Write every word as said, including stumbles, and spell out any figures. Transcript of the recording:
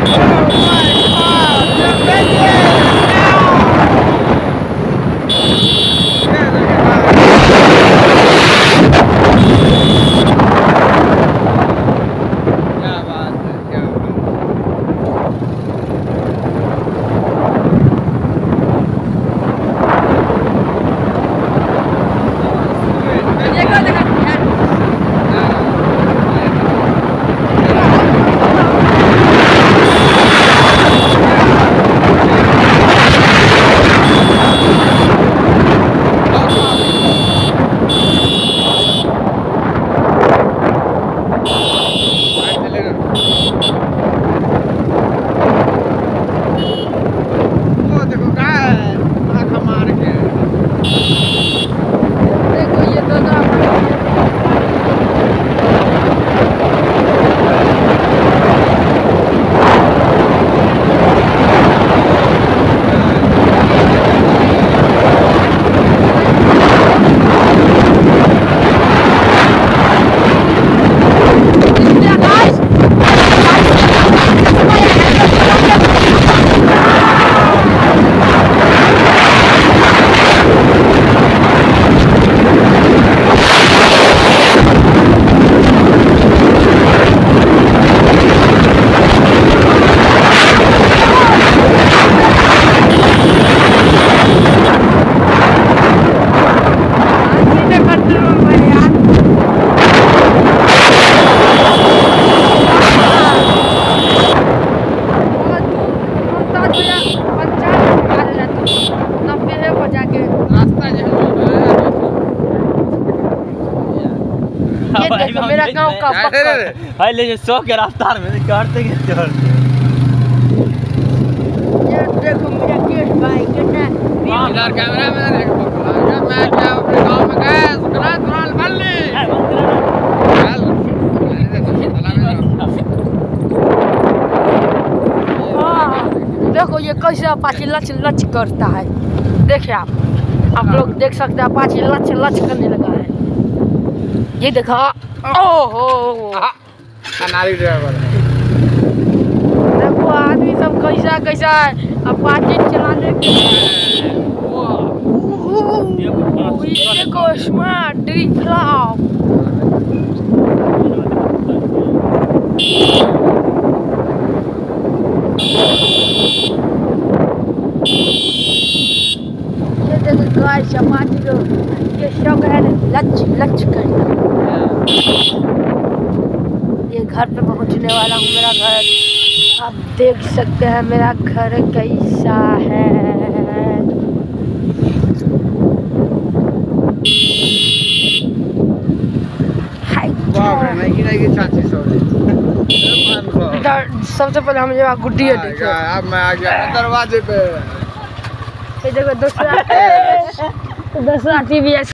मेरा गांव का पक्का है ले सौ के रफ्तार में करते के चढ़ते ये देखो मेरा केस भाई कितना इधर कैमरा में देखो मैं क्या अपने गांव में गया सुना तुरंत बल्ली देखो ये कैसे अपाची लच लच करता है। देखिए आप आप लोग देख सकते हैं अपाची लच लच करने लगा है। ये देखा ओहो अनारी ड्राइवर देखो आदमी सब कैसा कैसा अपाची चलाने के ये देखो स्मार्ट ड्रिफ्लाव गाइस अपाची को ये शौक है लच लच करना। ये घर पे पहुंचने वाला हूँ। मेरा घर आप देख सकते हैं मेरा घर कैसा है। सबसे पहले हम जो गुड्डी है देखो अब मैं आ गया दरवाजे पे। ये देखो दूसरा दूसरा टीवी